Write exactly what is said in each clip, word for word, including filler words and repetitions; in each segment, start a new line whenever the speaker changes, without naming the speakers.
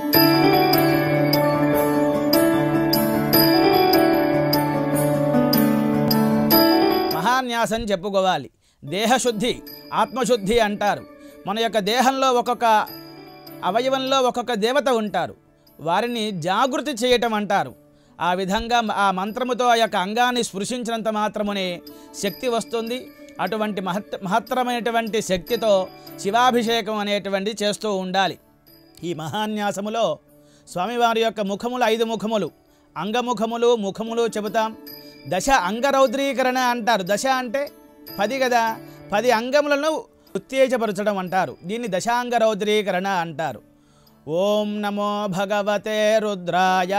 మహాన్యాసం చెప్పుకోవాలి. దేహశుద్ధి, ఆత్మశుద్ధి అంటారు. మన యొక్క దేహంలో ఒక్కొక్క అవయవంలో ఒక్కొక్క దేవత ఉంటారు. వారిని జాగృతి చేయటం అంటారు. ఆ విధంగా ఆ మంత్రముతో ఆ యొక్క అంగాన్ని స్పృశించినంత మాత్రమునే శక్తి వస్తుంది. అటువంటి మహత్ మహత్తరమైనటువంటి శక్తితో శివాభిషేకం అనేటువంటి చేస్తూ ఉండాలి. ఈ మహాన్యాసములో స్వామివారి యొక్క ముఖములు ఐదు ముఖములు, అంగముఖములు, ముఖములు చెబుతాం. దశ అంగరౌద్రీకరణ అంటారు. దశ అంటే పది కదా, పది అంగములను ఉత్తేజపరచడం అంటారు. దీన్ని దశాంగరౌద్రీకరణ అంటారు. ఓం నమో భగవతే రుద్రాయ,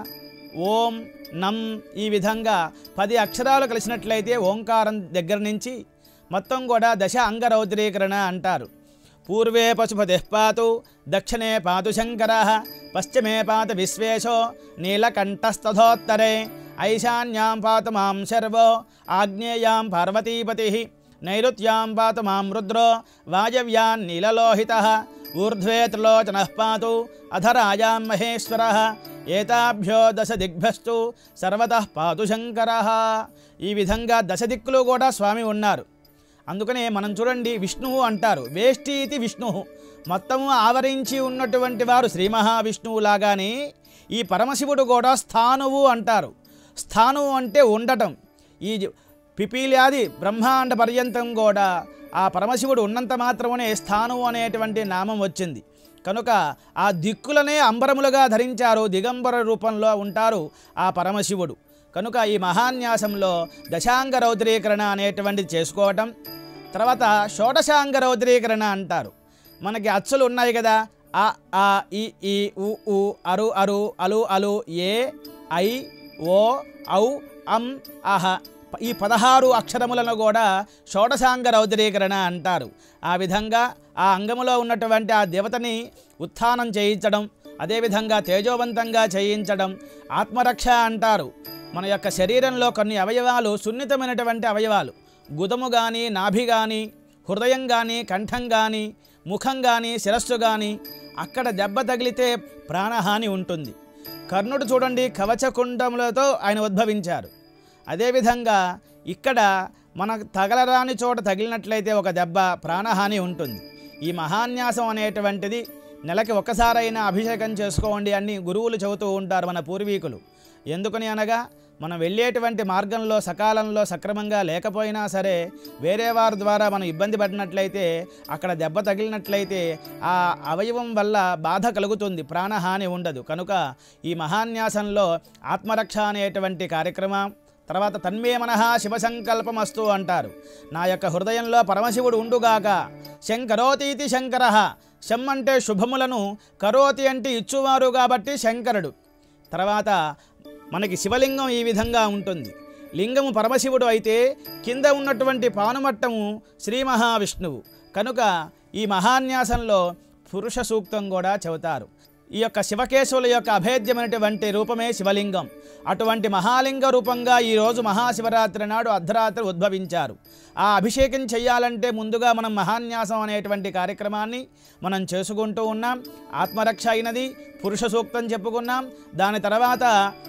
ఓం నం, ఈ విధంగా పది అక్షరాలు కలిసినట్లయితే ఓంకారం దగ్గర నుంచి మొత్తం కూడా దశ అంగరౌద్రీకరణ అంటారు. పూర్వే పశుపతిః పాతు, దక్షిణే పాతు శంకరః, పశ్చిమే పాతు విశ్వేశో, నీలకంఠస్తథోత్తరే, ఐశాన్యాం పాతు మాం శర్వో, ఆగ్నేయాం పార్వతీపతిః, నైరుత్యాం పాతు మాం రుద్రో, వాయవ్యాన్ నీలలోహితః, ఊర్ధ్వే త్రిలోచనః పాతు, అధరాయాం మహేశ్వరः, ఏతాభ్యో దశ దిగ్భ్యస్తు సర్వతః పాతు శంకరః. ఈ విధంగా దశ దిక్కులు కూడా స్వామి ఉన్నారు. అందుకనే మనం చూడండి, విష్ణువు అంటారు. వేష్టీతి విష్ణువు, మొత్తము ఆవరించి ఉన్నటువంటి వారు శ్రీ మహావిష్ణువు లాగానే ఈ పరమశివుడు కూడా స్థానువు అంటారు. స్థానువు అంటే ఉండటం. ఈ పిపీలాది బ్రహ్మాండ పర్యంతం కూడా ఆ పరమశివుడు ఉన్నంత మాత్రమే స్థానువు అనేటువంటి నామం వచ్చింది. కనుక ఆ దిక్కులనే అంబరములుగా ధరించారు. దిగంబర రూపంలో ఉంటారు ఆ పరమశివుడు. కనుక ఈ మహాన్యాసంలో దశాంగ రౌద్రీకరణ అనేటువంటిది చేసుకోవటం. తర్వాత షోడశాంగ రౌద్రీకరణ అంటారు. మనకి అచ్చులు ఉన్నాయి కదా, అ ఆ ఇ ఈ ఉ ఉ అరు అరు అలు అలు ఏ ఐ ఓ ఔ అం అహ, ఈ పదహారు అక్షరములను కూడా షోడశాంగ రౌద్రీకరణ అంటారు. ఆ విధంగా ఆ అంగములో ఉన్నటువంటి ఆ దేవతని ఉత్థానం చేయించడం, అదేవిధంగా తేజోవంతంగా చేయించడం ఆత్మరక్ష అంటారు. మన యొక్క శరీరంలో కొన్ని అవయవాలు సున్నితమైనటువంటి అవయవాలు, గుదము కానీ, నాభి కానీ, హృదయం కానీ, కంఠం కానీ, ముఖం కానీ, శిరస్సు కానీ, అక్కడ దెబ్బ తగిలితే ప్రాణహాని ఉంటుంది. కర్ణుడు చూడండి, కవచకుండములతో ఆయన ఉద్భవించారు. అదేవిధంగా ఇక్కడ మనకు తగలరాని చోట తగిలినట్లయితే ఒక దెబ్బ ప్రాణహాని ఉంటుంది. ఈ మహాన్యాసం అనేటువంటిది నెలకి ఒక్కసారైనా అభిషేకం చేసుకోండి అని గురువులు చెబుతూ ఉంటారు మన పూర్వీకులు. ఎందుకని అనగా, మనం వెళ్ళేటువంటి మార్గంలో సకాలంలో సక్రమంగా లేకపోయినా సరే వేరే వారి ద్వారా మనం ఇబ్బంది పడినట్లయితే, అక్కడ దెబ్బ తగిలినట్లయితే ఆ అవయవం వల్ల బాధ కలుగుతుంది, ప్రాణహాని ఉండదు. కనుక ఈ మహాన్యాసంలో ఆత్మరక్ష అనేటువంటి కార్యక్రమం. తర్వాత తన్మే మనః శివ సంకల్పమస్తు అంటారు. నా యొక్క హృదయంలో పరమశివుడు ఉండుగాక. శంకరోతీతి శంకరః, శం అంటే శుభములను, కరోతి అంటే ఇచ్చువారు కాబట్టి శంకరుడు. తర్వాత మనకి శివలింగం ఈ విధంగా ఉంటుంది. లింగము పరమశివుడు అయితే కింద ఉన్నటువంటి పానుమట్టము శ్రీ మహావిష్ణువు. కనుక ఈ మహాన్యాసంలో పురుష సూక్తం కూడా చెబుతారు. ఈ యొక్క శివకేశవుల యొక్క అభేద్యమైనటువంటి రూపమే శివలింగం. అటువంటి మహాలింగ రూపంగా ఈరోజు మహాశివరాత్రి నాడు అర్ధరాత్రి ఉద్భవించారు. ఆ అభిషేకం చేయాలంటే ముందుగా మనం మహాన్యాసం అనేటువంటి కార్యక్రమాన్ని మనం చేసుకుంటూ ఉన్నాం. ఆత్మరక్ష అయినది పురుష సూక్తం చెప్పుకున్నాం. దాని తర్వాత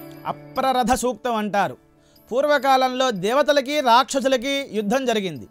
అప్రరథ సూక్తం అంటారు. పూర్వకాలంలో దేవతలకి రాక్షసులకి యుద్ధం జరిగింది.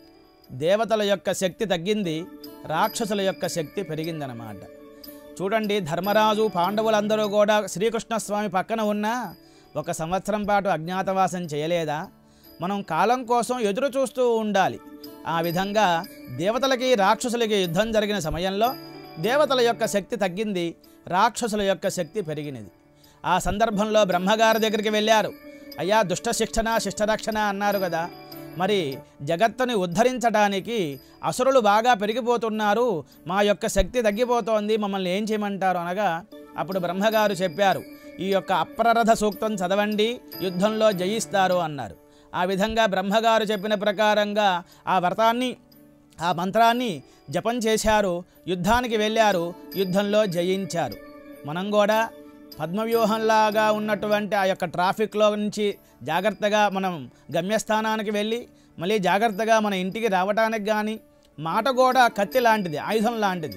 దేవతల యొక్క శక్తి తగ్గింది, రాక్షసుల యొక్క శక్తి పెరిగిందన్నమాట. చూడండి, ధర్మరాజు పాండవులందరూ కూడా శ్రీకృష్ణస్వామి పక్కన ఉన్న ఒక సంవత్సరం పాటు అజ్ఞాతవాసం చేయలేదా? మనం కాలం కోసం ఎదురు చూస్తూ ఉండాలి. ఆ విధంగా దేవతలకి రాక్షసులకి యుద్ధం జరిగిన సమయంలో దేవతల యొక్క శక్తి తగ్గింది, రాక్షసుల యొక్క శక్తి పెరిగినది. ఆ సందర్భంలో బ్రహ్మగారి దగ్గరికి వెళ్ళారు. అయ్యా, దుష్ట శిక్షణ శిష్టరక్షణ అన్నారు కదా, మరి జగత్తుని ఉద్ధరించడానికి అసురులు బాగా పెరిగిపోతున్నారు, మా యొక్క శక్తి తగ్గిపోతోంది, మమ్మల్ని ఏం చేయమంటారు అనగా, అప్పుడు బ్రహ్మగారు చెప్పారు, ఈ యొక్క అప్రరథ సూక్తం చదవండి, యుద్ధంలో జయిస్తారు అన్నారు. ఆ విధంగా బ్రహ్మగారు చెప్పిన ప్రకారంగా ఆ వ్రతాన్ని, ఆ మంత్రాన్ని జపం చేశారు, యుద్ధానికి వెళ్ళారు, యుద్ధంలో జయించారు. మనం కూడా పద్మవ్యూహంలాగా ఉన్నటువంటి ఆ యొక్క ట్రాఫిక్లో నుంచి జాగ్రత్తగా మనం గమ్యస్థానానికి వెళ్ళి మళ్ళీ జాగ్రత్తగా మన ఇంటికి రావటానికి కానీ, మాట కూడా కత్తి లాంటిది, ఆయుధం లాంటిది.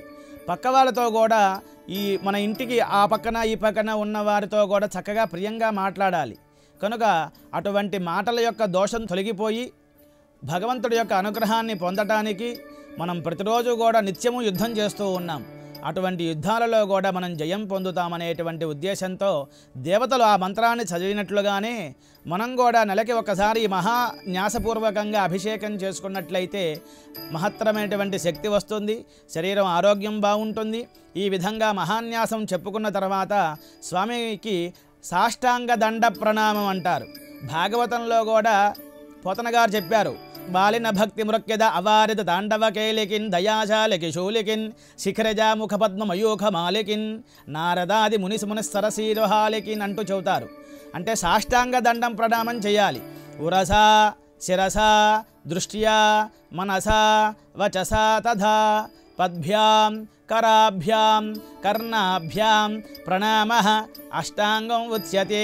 పక్క వాళ్ళతో కూడా ఈ మన ఇంటికి ఆ పక్కన ఈ పక్కన ఉన్న వారితో కూడా చక్కగా ప్రియంగా మాట్లాడాలి. కనుక అటువంటి మాటల యొక్క దోషం తొలగిపోయి భగవంతుడి యొక్క అనుగ్రహాన్ని పొందటానికి మనం ప్రతిరోజు కూడా నిత్యము యుద్ధం చేస్తూ ఉన్నాం. అటువంటి యుద్ధాలలో కూడా మనం జయం పొందుతామనేటువంటి ఉద్దేశంతో దేవతలు ఆ మంత్రాన్ని చదివినట్లుగానే మనం కూడా నెలకి ఒకసారి మహాన్యాసపూర్వకంగా అభిషేకం చేసుకున్నట్లయితే మహత్తరమైనటువంటి శక్తి వస్తుంది, శరీరం ఆరోగ్యం బాగుంటుంది. ఈ విధంగా మహాన్యాసం చెప్పుకున్న తర్వాత స్వామికి సాష్టాంగ దండ ప్రణామం అంటారు. భాగవతంలో కూడా పోతన గారు చెప్పారు, బాలిన భక్తి మృక్యద అవారిత తాండవ కేలికిన్ దయాశాలికి శూలికిన్ శిఖరజా ముఖ పద్మ మయూఖ మాలికిన్ నారదాది మునిసి మునిస్సరసీరుహాలికిన్ అంటూ చెబుతారు. అంటే సాష్టాంగ దండం ప్రణామం చేయాలి. ఉరసా శిరసా దృష్ట్యా మనసా వచసా తథా పద్భ్యాం కరాభ్యాం కర్ణాభ్యాం ప్రణామః అష్టాంగం ఉచ్యతే.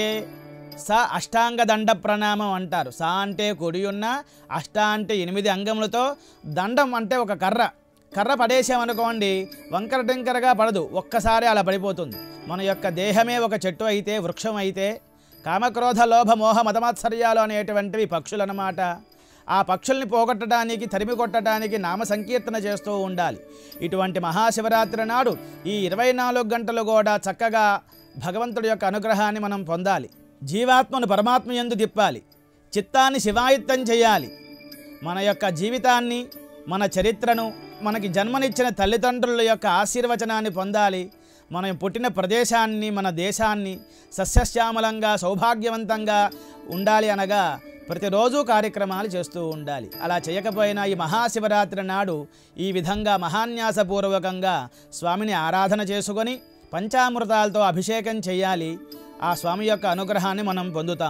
స అష్టాంగ దండ ప్రణామం అంటారు. సా అంటే కుడి ఉన్న, అష్ట అంటే ఎనిమిది అంగములతో, దండం అంటే ఒక కర్ర. కర్ర పడేసామనుకోండి వంకర టెంకరగా పడదు, ఒక్కసారి అలా పడిపోతుంది. మన యొక్క దేహమే ఒక చెట్టు అయితే, వృక్షం అయితే, కామక్రోధ లోభ మోహ మతమాత్సర్యాలు అనేటువంటివి పక్షులు అన్నమాట. ఆ పక్షుల్ని పోగొట్టడానికి, తరిమి కొట్టడానికి నామ సంకీర్తన చేస్తూ ఉండాలి. ఇటువంటి మహాశివరాత్రి నాడు ఈ ఇరవై నాలుగు గంటలు కూడా చక్కగా భగవంతుడి యొక్క అనుగ్రహాన్ని మనం పొందాలి. జీవాత్మను పరమాత్మ యందు తిప్పాలి, చిత్తాన్ని శివాయుత్తం చేయాలి. మన యొక్క జీవితాన్ని, మన చరిత్రను, మనకి జన్మనిచ్చిన తల్లిదండ్రుల యొక్క ఆశీర్వచనాన్ని పొందాలి. మనం పుట్టిన ప్రదేశాన్ని, మన దేశాన్ని సస్యశ్యామలంగా సౌభాగ్యవంతంగా ఉండాలి అనగా ప్రతిరోజు కార్యక్రమాలు చేస్తూ ఉండాలి. అలా చేయకపోయినా ఈ మహాశివరాత్రి నాడు ఈ విధంగా మహాన్యాసపూర్వకంగా స్వామిని ఆరాధన చేసుకొని పంచామృతాలతో అభిషేకం చేయాలి. ఆ స్వామి యొక్క అనుగ్రహాన్ని మనం పొందుతాం.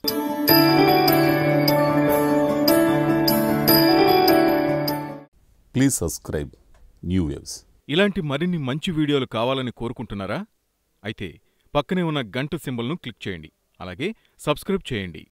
Please subscribe New Waves.
ఇలాంటి మరిన్ని మంచి వీడియోలు కావాలని కోరుకుంటున్నారా? అయితే పక్కనే ఉన్న గంట సింబల్ను క్లిక్ చేయండి. అలాగే సబ్స్క్రైబ్ చేయండి.